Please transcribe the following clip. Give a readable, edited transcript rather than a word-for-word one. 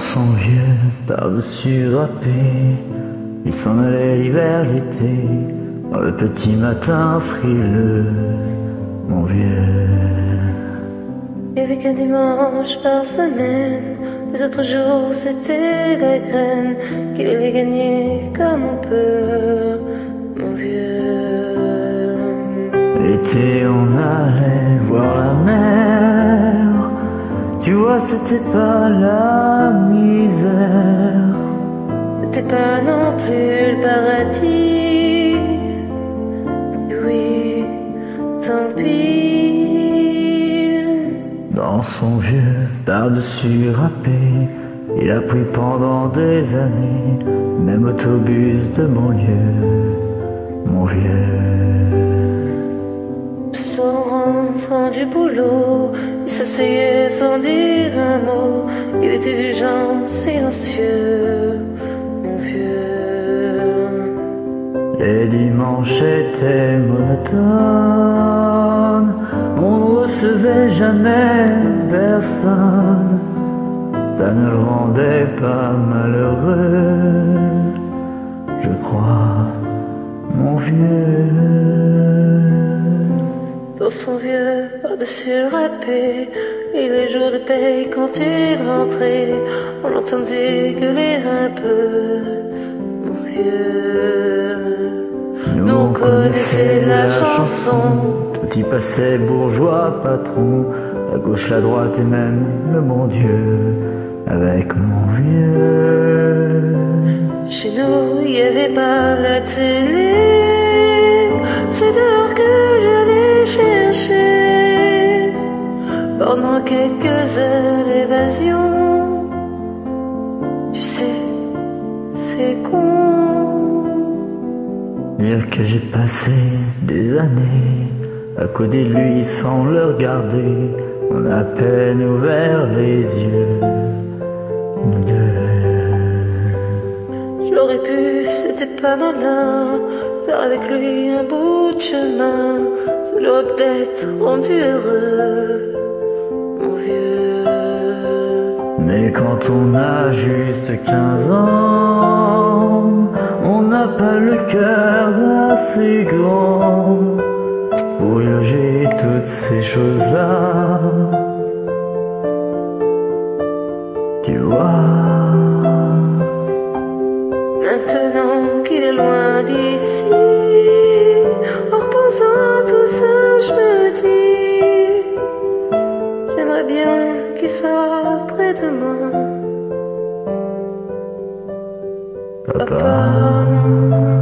son vieux par-dessus drapé, il s'en allait l'hiver, l'été, dans le petit matin frileux, mon vieux. Il n'y avait qu'un dimanche par semaine, les autres jours c'était la graine, qu'il allait gagner comme on peut, mon vieux. L'été on allait voir la mer, tu vois c'était pas la misère, C'était pas non plus le paradis, oui, tant pis. Dans son vieux par-dessus râpé, il a pris pendant des années, même autobus de banlieue, mon vieux. Sans rentrant du boulot, il s'asseyait sans dire un mot. Il était du genre silencieux, mon vieux. Les dimanches étaient monotones, on ne recevait jamais personne, ça ne le rendait pas malheureux, je crois, mon vieux. Dans son vieux par-dessus le râpé, et les jours de paye quand il rentrait, on entendait gueuler un peu, mon vieux. Nous on connaissait la chanson, tout y passait bourgeois, patron, la gauche, la droite et même le bon Dieu, avec mon vieux. Chez nous, il n'y avait pas la télé, c'est dehors que j'allais chercher, pendant quelques heures d'évasion. Tu sais, c'est con. Dire que j'ai passé des années à côté de lui sans le regarder, on a à peine ouvert les yeux, nous deux. J'aurais pu, c'était pas malin, faire avec lui un bout de chemin, ça l'aurait peut-être rendu heureux, mon vieux. Mais quand on a juste 15 ans, on n'a pas le cœur assez grand pour loger toutes ces choses-là, tu vois. Maintenant qu'il est loin d'ici, en repensant à tout ça, je me dis, j'aimerais bien qu'il soit près de moi, Papa.